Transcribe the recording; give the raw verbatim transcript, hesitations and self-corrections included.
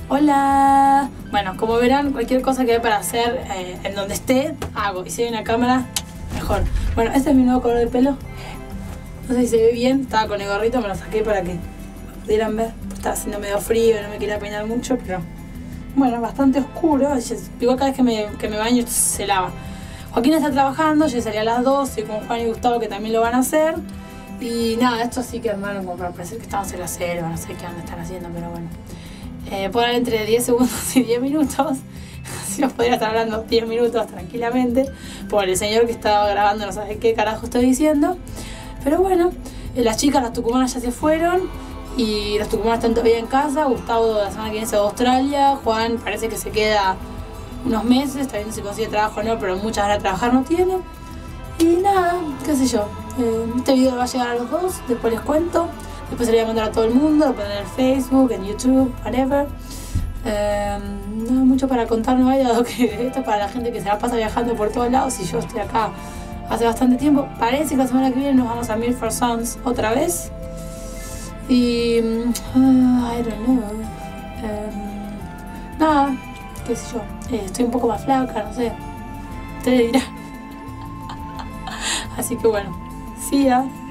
Hola. Bueno, como verán, cualquier cosa que hay para hacer eh, en donde esté, hago. Y si hay una cámara, mejor. Bueno, este es mi nuevo color de pelo. No sé si se ve bien, estaba con el gorrito, me lo saqué para que pudieran ver. Estaba haciendo medio frío, no me quería peinar mucho, pero bueno, bastante oscuro. Igual cada vez que me, que me baño se lava. Joaquín está trabajando, yo salí a las dos, estoy con Juan y Gustavo que también lo van a hacer. Y nada, esto sí que armaron como para parecer que estamos en la selva, no sé qué anda están haciendo, pero bueno. Eh, puedo hablar entre diez segundos y diez minutos. Si os podría estar hablando diez minutos tranquilamente, por el señor que estaba grabando no sabe qué carajo estoy diciendo. Pero bueno, eh, las chicas, las tucumanas ya se fueron y los tucumanos están todavía en casa. Gustavo la semana que viene se va a Australia, Juan parece que se queda unos meses, está viendo si consigue trabajo o no, pero muchas ganas de trabajar no tiene. Y nada, qué sé yo, eh, este video va a llegar a los dos, después les cuento. Después se lo voy a mandar a todo el mundo, lo ponen en Facebook, en YouTube, whatever. Eh, no mucho para contar, no hay, dado que esto es para la gente que se la pasa viajando por todos lados y yo estoy acá hace bastante tiempo. Parece que la semana que viene nos vamos a Milford Sounds otra vez. Y... Uh, I don't know. Eh, nada, qué sé yo. Eh, estoy un poco más flaca, no sé. Ustedes dirán. Así que bueno, sí, ya.